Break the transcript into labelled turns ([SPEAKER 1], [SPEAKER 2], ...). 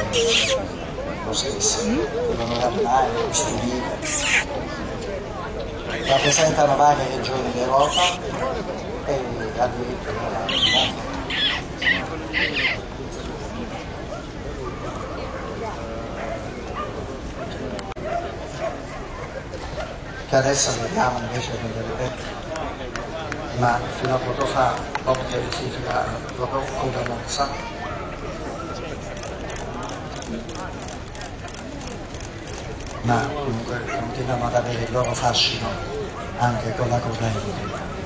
[SPEAKER 1] lo stesso, devono camminare, costruire, rappresentano varie regioni d'Europa e addirittura il mondo. Che adesso vediamo invece come vedete, ma fino a poco fa l'opera Cinofila proprio come mozza. Ma comunque continuano ad avere il loro fascino anche con la corrente.